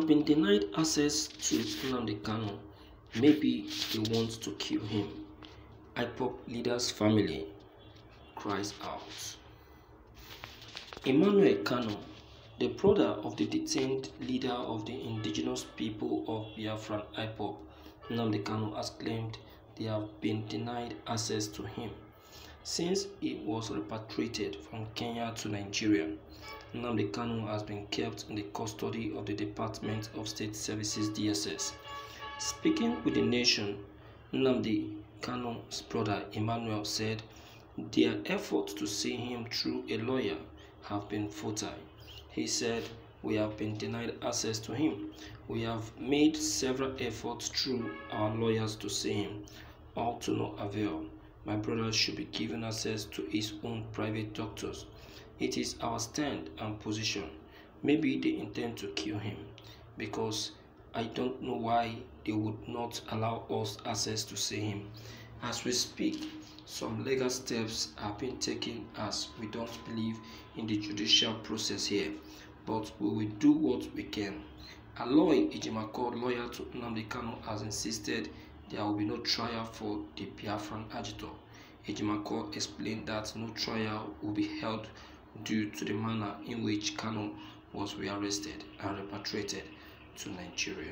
been denied access to Nnamdi Kanu. Maybe they want to kill him. IPOB leader's family cries out. Emmanuel Kanu, the brother of the detained leader of the indigenous people of Biafran IPOB, Nnamdi Kanu, has claimed they have been denied access to him since he was repatriated from Kenya to Nigeria. Nnamdi Kanu has been kept in the custody of the Department of State Services (DSS). Speaking with the nation, Nnamdi Kanu's brother Emmanuel said their efforts to see him through a lawyer have been futile. He said, "We have been denied access to him. We have made several efforts through our lawyers to see him, all to no avail. My brother should be given access to his own private doctors. It is our stand and position. Maybe they intend to kill him, because I don't know why they would not allow us access to see him." As we speak, some legal steps have been taken as we don't believe in the judicial process here, but we will do what we can. Aloy Ejimakor, lawyer to Nnamdi Kanu, has insisted there will be no trial for the Biafran agitator. Ejimakor explained that no trial will be held due to the manner in which Kanu was rearrested and repatriated to Nigeria.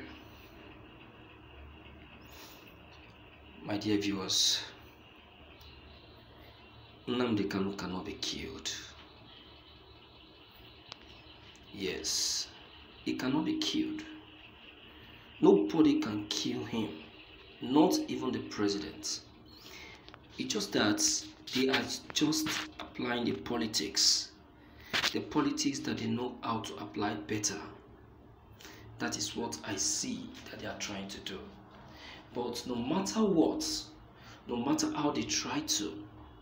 My dear viewers, Nnamdi Kanu cannot be killed. Yes, he cannot be killed. Nobody can kill him, not even the president. It's just that they are just applying the politics that they know how to apply better. That is what I see that they are trying to do. But no matter what, no matter how they try to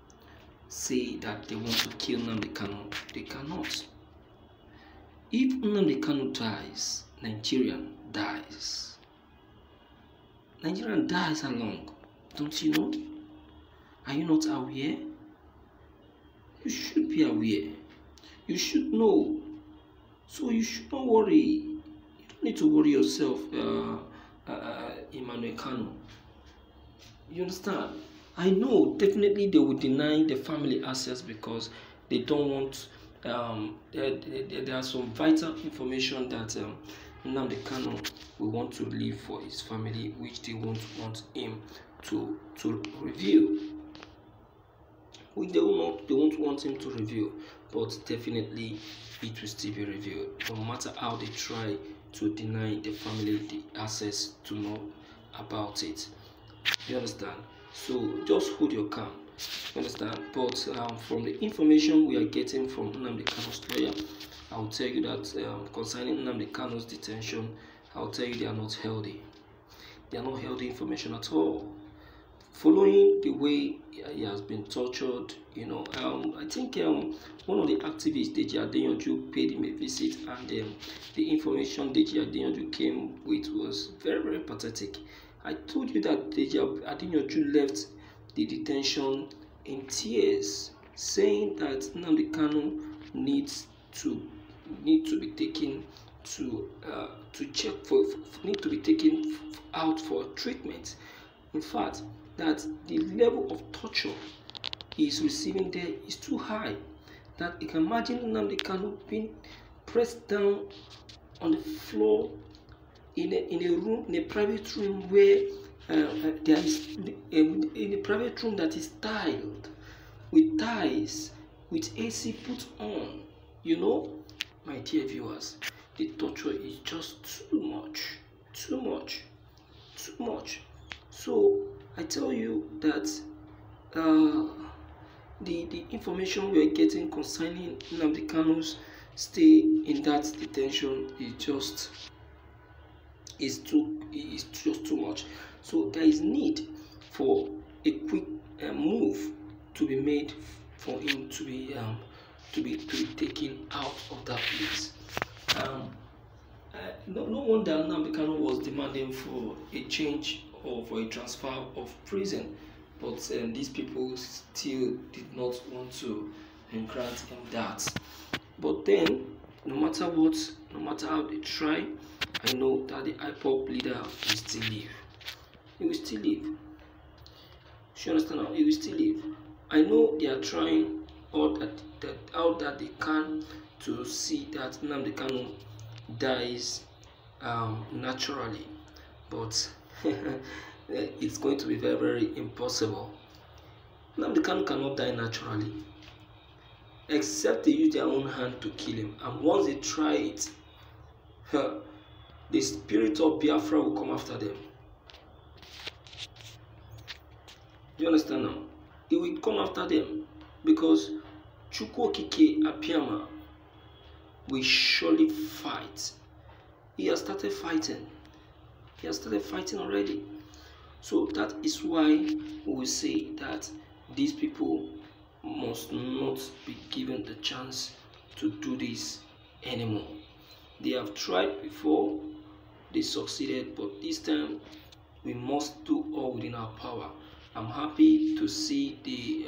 say that they want to kill Nnamdi Kanu, they cannot. If Nnamdi Kanu dies, Nigeria dies. Nigeria dies along. Don't you know? Are you not aware? You should be aware. You should know. So you should not worry. You don't need to worry yourself, Emmanuel Kanu. You understand? I know definitely they will deny the family access because they don't want. There are some vital information that Nnamdi Kanu will want to leave for his family, which they won't want him to reveal. They won't want him to reveal, but definitely it will still be revealed. No matter how they try to deny the family the access to know about it. You understand? So just hold your calm. You understand? But from the information we are getting from Nnamdi Kanu's lawyer, I will tell you that concerning Nnamdi Kanu's detention, I will tell you they are not healthy. They are not healthy information at all. Following the way he has been tortured, you know, I think one of the activists, Deji Adeyanju, paid him a visit, and the information Deji Adeyanju came with was very, very pathetic. I told you that Deji Adeyanju left the detention in tears, saying that Nnamdi Kanu needs to be taken to be taken out for treatment. In fact, that the level of torture he is receiving there is too high. That you can imagine Nnamdi Kanu being pressed down on the floor in a private room where there is in a private room that is tiled with ties, with AC put on. You know, my dear viewers, the torture is just too much. So I tell you that the information we are getting concerning Nnamdi Kanu's stay in that detention is just too much. So there is need for a quick move to be made for him to be taken out of that place. No wonder Nnamdi Kanu was demanding for a change or for a transfer of prison, but these people still did not want to grant him that. But then, no matter what, no matter how they try, I know that the IPOB leader will still live. He will still live. You understand now? He will still live. I know they are trying all that they can to see that Nnamdi Kanu dies naturally, but it's going to be very, very impossible. Nnamdi Kanu cannot die naturally, except they use their own hand to kill him. And once they try it, the spirit of Biafra will come after them. You understand now? It will come after them because Chukwu Okike Abiama will surely fight. He has started fighting. He has started fighting already. So that is why we will say that these people must not be given the chance to do this anymore. They have tried before, they succeeded, but this time we must do all within our power. I'm happy to see the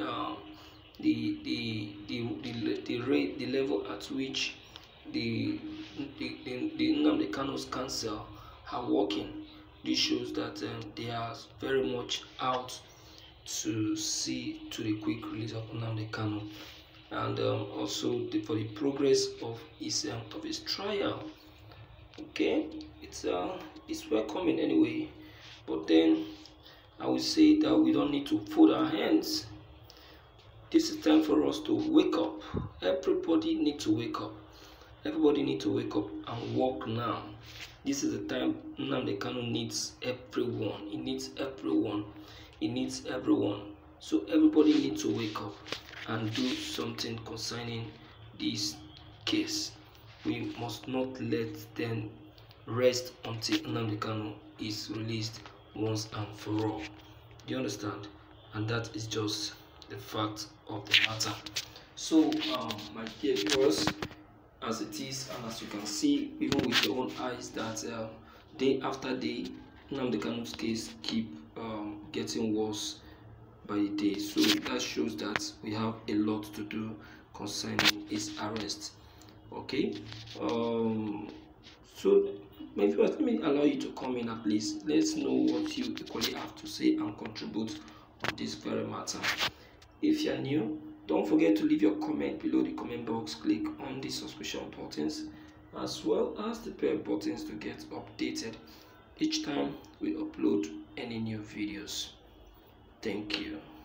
level at which the Nnamdi Kanu's council are working. This shows that they are very much out to see to the quick release of Nnamdi Kanu, and also for the progress of his trial. Okay, it's welcoming anyway, but then I will say that we don't need to fold our hands. This is time for us to wake up. Everybody needs to wake up. Everybody needs to wake up and walk now. This is the time Nnamdi Kanu needs everyone. He needs everyone. He needs everyone. So everybody needs to wake up and do something concerning this case. We must not let them rest until Nnamdi Kanu is released once and for all. Do you understand? And that is just the fact of the matter. So my dear viewers, as it is, and as you can see even with your own eyes, that day after day Nnamdi Kanu's case keep getting worse by the day. So that shows that we have a lot to do concerning his arrest. Okay, so my viewers, let me allow you to come in at least. Let's know what you equally have to say and contribute on this very matter. If you are new, don't forget to leave your comment below the comment box. Click on the subscription buttons as well as the bell buttons to get updated each time we upload any new videos. Thank you.